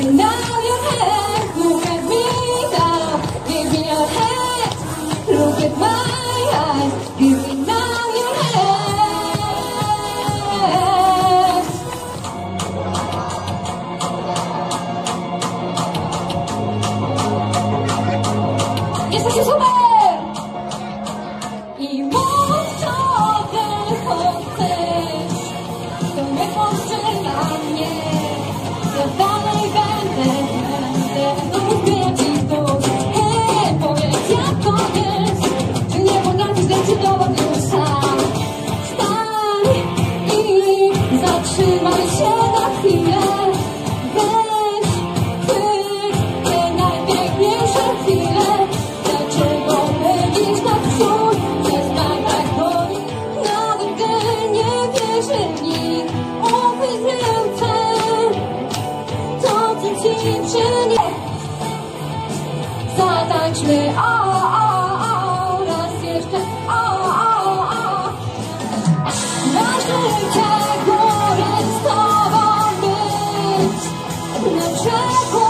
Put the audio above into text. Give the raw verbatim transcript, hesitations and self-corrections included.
me now your head, look at me now, give me your head, look at my eyes, give me now your head. Jesteście super! I mów co tylko chcesz, to nie powstrzyma mnie. Ja dalej będę, będę znów zmieniać ci wzdłuż. Hej, powiedz jak to jest, czy nie potrafisz zdecydować już sam. Wstań i zatrzymaj się na chwilę. Weź, chwyć te najpiękniejsze chwile. Dlaczego mylisz naprzód? Przestań tak boli, nawet gdy nie wierzy nikt. Uchwyć ręce, to co ci przyniesie. Zatańczmy, o, o, o, raz jeszcze, o, o, o. Na życie górę z tobą być, na brzegu